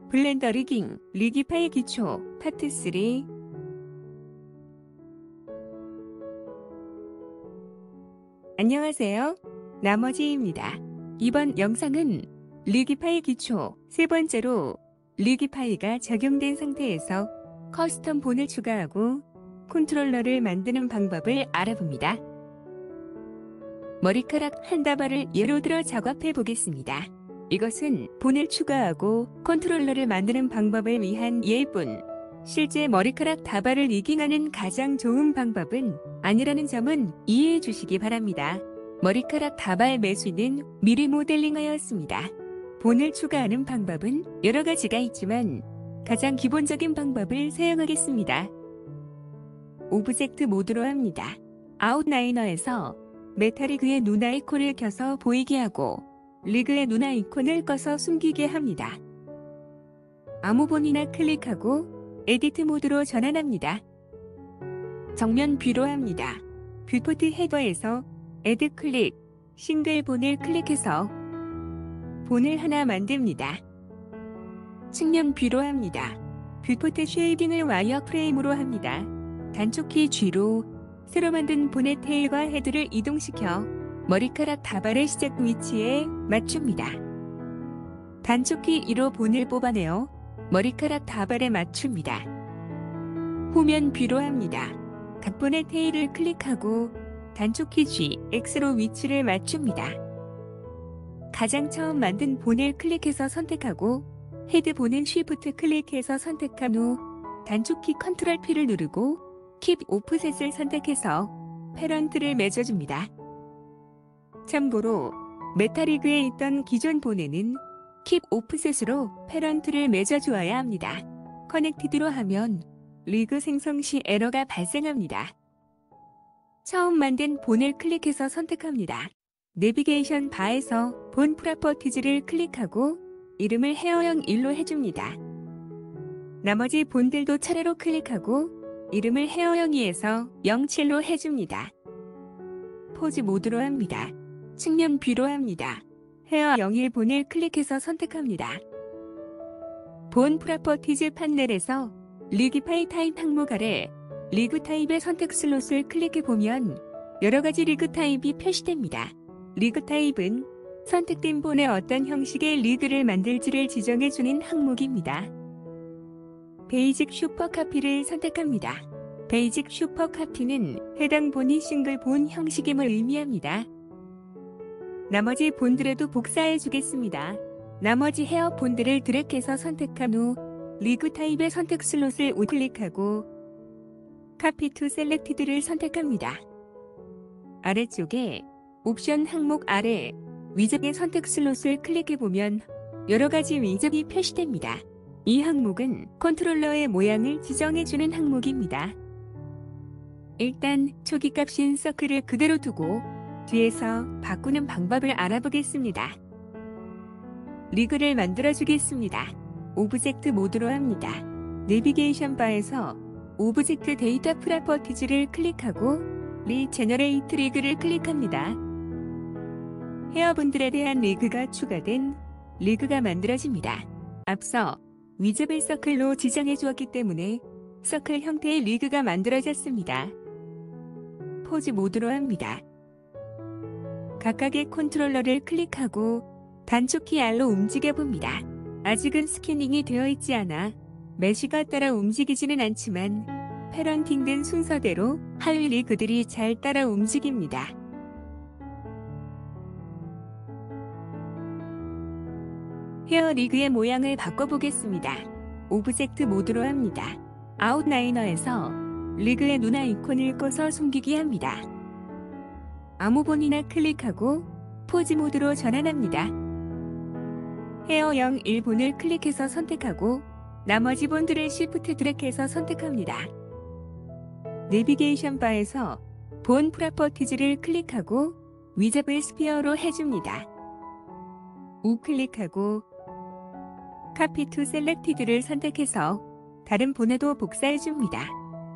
블렌더 리깅, 리기 파일 기초, 파트 3. 안녕하세요. 나머지입니다. 이번 영상은 리기 파일 기초, 세 번째로 리기 파일가 적용된 상태에서 커스텀 본을 추가하고 컨트롤러를 만드는 방법을 알아봅니다. 머리카락 한 다발을 예로 들어 작업해 보겠습니다. 이것은 본을 추가하고 컨트롤러를 만드는 방법을 위한 예뿐, 실제 머리카락 다발을 리깅하는 가장 좋은 방법은 아니라는 점은 이해해 주시기 바랍니다. 머리카락 다발 매수는 미리 모델링하였습니다. 본을 추가하는 방법은 여러 가지가 있지만 가장 기본적인 방법을 사용하겠습니다. 오브젝트 모드로 합니다. 아웃라이너에서 메탈리그의 눈 아이콘을 켜서 보이게 하고 리그의 눈 아이콘을 꺼서 숨기게 합니다. 아무 본이나 클릭하고 에디트 모드로 전환합니다. 정면 뷰로 합니다. 뷰포트 헤더에서 애드 클릭, 싱글 본을 클릭해서 본을 하나 만듭니다. 측면 뷰로 합니다. 뷰포트 쉐이딩을 와이어 프레임으로 합니다. 단축키 G로 새로 만든 본의 테일과 헤드를 이동시켜 머리카락 다발의 시작 위치에 맞춥니다. 단축키 2로 본을 뽑아내어 머리카락 다발에 맞춥니다. 후면 뷰로 합니다. 각 본의 테일을 클릭하고 단축키 G, X로 위치를 맞춥니다. 가장 처음 만든 본을 클릭해서 선택하고 헤드 본은 쉬프트 클릭해서 선택한 후 단축키 컨트롤 P를 누르고 킵 오프셋을 선택해서 패런트를 맺어줍니다. 참고로 메탈리그에 있던 기존 본에는 킵 오프셋으로 패런트를 맺어주어야 합니다. 커넥티드로 하면 리그 생성 시 에러가 발생합니다. 처음 만든 본을 클릭해서 선택합니다. 내비게이션 바에서 본 프로퍼티즈를 클릭하고 이름을 헤어형 1로 해줍니다. 나머지 본들도 차례로 클릭하고 이름을 헤어형 2에서 07로 해줍니다. 포즈 모드로 합니다. 측면 뷰로 합니다. 헤어 01 본을 클릭해서 선택합니다. 본 프로퍼티즈 판넬에서 리그 파일 타입 항목 아래 리그 타입의 선택 슬롯을 클릭해보면 여러가지 리그 타입이 표시됩니다. 리그 타입은 선택된 본의 어떤 형식의 리그를 만들지를 지정해주는 항목입니다. 베이직 슈퍼 카피를 선택합니다. 베이직 슈퍼 카피는 해당 본이 싱글 본 형식임을 의미합니다. 나머지 본들에도 복사해 주겠습니다. 나머지 헤어 본들을 드래그해서 선택한 후 리그 타입의 선택 슬롯을 우클릭하고 카피 투 셀렉티드를 선택합니다. 아래쪽에 옵션 항목 아래 위젯의 선택 슬롯을 클릭해보면 여러가지 위젯이 표시됩니다. 이 항목은 컨트롤러의 모양을 지정해주는 항목입니다. 일단 초기값인 서클을 그대로 두고 뒤에서 바꾸는 방법을 알아보겠습니다. 리그를 만들어주겠습니다. 오브젝트 모드로 합니다. 내비게이션 바에서 오브젝트 데이터 프로퍼티즈를 클릭하고 리제너레이트 리그를 클릭합니다. 헤어본들에 대한 리그가 추가된 리그가 만들어집니다. 앞서 위젯을 서클로 지정해 주었기 때문에 서클 형태의 리그가 만들어졌습니다. 포즈 모드로 합니다. 각각의 컨트롤러를 클릭하고 단축키 R로 움직여 봅니다. 아직은 스캐닝이 되어 있지 않아 메쉬가 따라 움직이지는 않지만 패런팅된 순서대로 하위 리그들이 잘 따라 움직입니다. 헤어 리그의 모양을 바꿔보겠습니다. 오브젝트 모드로 합니다. 아웃라이너에서 리그의 눈 아이콘을 꺼서 숨기기 합니다. 아무 본이나 클릭하고 포즈 모드로 전환합니다. 헤어 01 본을 클릭해서 선택하고 나머지 본들을 시프트 드래그해서 선택합니다. 내비게이션 바에서 본 프로퍼티즈를 클릭하고 위젯을 스피어로 해줍니다. 우클릭하고 카피 투 셀렉티드를 선택해서 다른 본에도 복사해줍니다.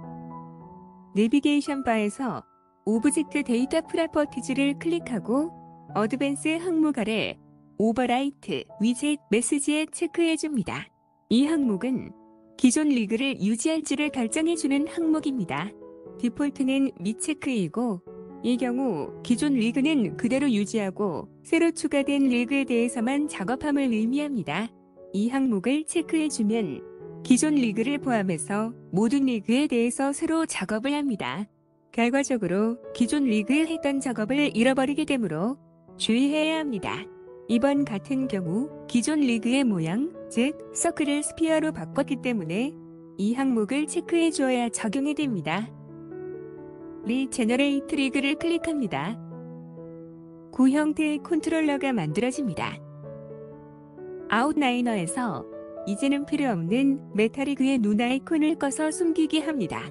내비게이션 바에서 오브젝트 데이터 프로퍼티즈를 클릭하고 어드밴스 항목 아래 오버라이트 위젯 메시지에 체크해줍니다. 이 항목은 기존 리그를 유지할지를 결정해주는 항목입니다. 디폴트는 미체크이고 이 경우 기존 리그는 그대로 유지하고 새로 추가된 리그에 대해서만 작업함을 의미합니다. 이 항목을 체크해주면 기존 리그를 포함해서 모든 리그에 대해서 새로 작업을 합니다. 결과적으로 기존 리그에 했던 작업을 잃어버리게 되므로 주의해야 합니다. 이번 같은 경우 기존 리그의 모양, 즉 서클을 스피어로 바꿨기 때문에 이 항목을 체크해 주어야 적용이 됩니다. 리제너레이트 리그를 클릭합니다. 구 형태의 컨트롤러가 만들어집니다. 아웃라이너에서 이제는 필요 없는 메탈리그의 눈 아이콘을 꺼서 숨기게 합니다.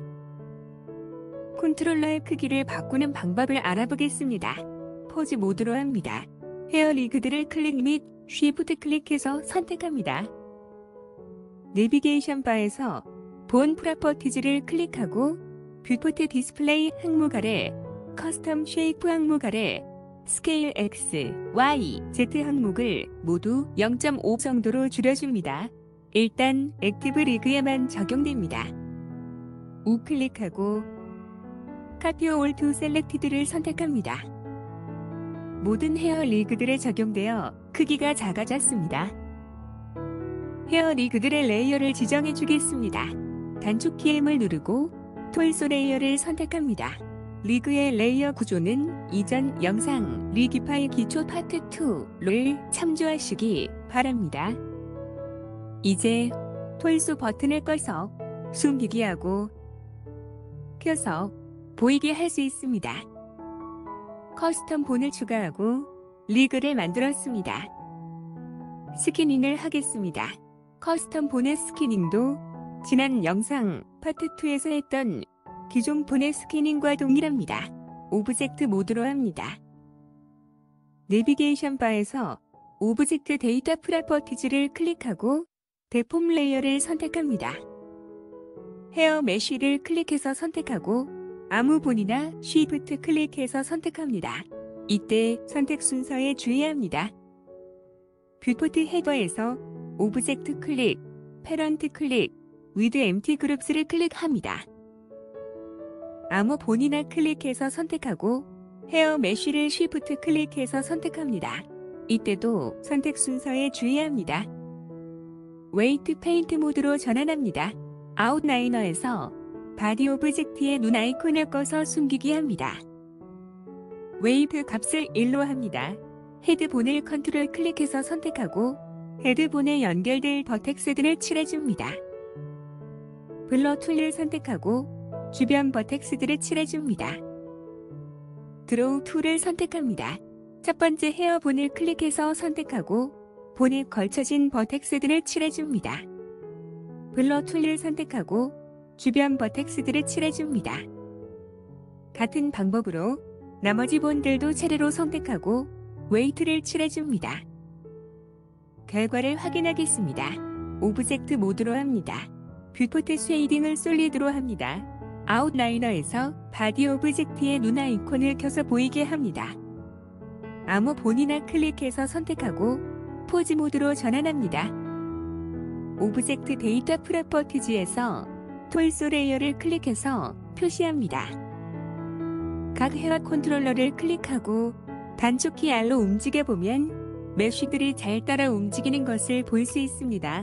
컨트롤러의 크기를 바꾸는 방법을 알아보겠습니다. 포즈 모드로 합니다. 헤어 리그들을 클릭 및 쉬프트 클릭해서 선택합니다. 내비게이션 바에서 본 프로퍼티즈를 클릭하고 뷰포트 디스플레이 항목 아래 커스텀 쉐이프 항목 아래 스케일 X, Y, Z 항목을 모두 0.5 정도로 줄여줍니다. 일단 액티브 리그에만 적용됩니다. 우클릭하고 카피 올 투 셀렉티드를 선택합니다. 모든 헤어 리그들에 적용되어 크기가 작아졌습니다. 헤어 리그들의 레이어를 지정해 주겠습니다. 단축 키 M을 누르고 톨소 레이어를 선택합니다. 리그의 레이어 구조는 이전 영상 리기파이 기초 파트 2를 참조하시기 바랍니다. 이제 톨소 버튼을 꺼서 숨기기 하고 켜서 보이게 할 수 있습니다. 커스텀 본을 추가하고 리그를 만들었습니다. 스캐닝을 하겠습니다. 커스텀 본의 스캐닝도 지난 영상 파트 2에서 했던 기존 본의 스캐닝과 동일합니다. 오브젝트 모드로 합니다. 내비게이션 바에서 오브젝트 데이터 프로퍼티즈를 클릭하고 대폼 레이어를 선택합니다. 헤어 메쉬를 클릭해서 선택하고 아무 본이나 쉬프트 클릭해서 선택합니다. 이때 선택 순서에 주의합니다. 뷰포트 헤더에서 오브젝트 클릭, 패런트 클릭, 위드 엠티 그룹스를 클릭합니다. 아무 본이나 클릭해서 선택하고 헤어 메쉬를 쉬프트 클릭해서 선택합니다. 이때도 선택 순서에 주의합니다. 웨이트 페인트 모드로 전환합니다. 아웃라이너에서 바디 오브젝트의 눈 아이콘을 꺼서 숨기기 합니다. 웨이트 값을 1로 합니다. 헤드본을 컨트롤 클릭해서 선택하고 헤드본에 연결될 버텍스들을 칠해줍니다. 블러 툴을 선택하고 주변 버텍스들을 칠해줍니다. 드로우 툴을 선택합니다. 첫 번째 헤어본을 클릭해서 선택하고 본에 걸쳐진 버텍스들을 칠해줍니다. 블러 툴을 선택하고 주변 버텍스들을 칠해줍니다. 같은 방법으로 나머지 본들도 차례로 선택하고 웨이트를 칠해줍니다. 결과를 확인하겠습니다. 오브젝트 모드로 합니다. 뷰포트 쉐이딩을 솔리드로 합니다. 아웃라이너에서 바디 오브젝트의 눈 아이콘을 켜서 보이게 합니다. 아무 본이나 클릭해서 선택하고 포즈 모드로 전환합니다. 오브젝트 데이터 프로퍼티즈에서 톨소 레이어를 클릭해서 표시합니다. 각 헤어 컨트롤러를 클릭하고 단축키 R로 움직여보면 메쉬들이 잘 따라 움직이는 것을 볼 수 있습니다.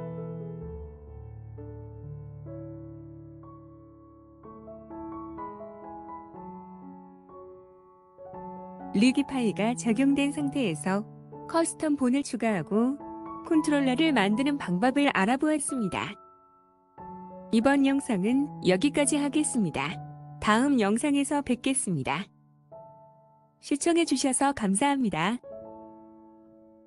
리기파이가 적용된 상태에서 커스텀 본을 추가하고 컨트롤러를 만드는 방법을 알아보았습니다. 이번 영상은 여기까지 하겠습니다. 다음 영상에서 뵙겠습니다. 시청해주셔서 감사합니다.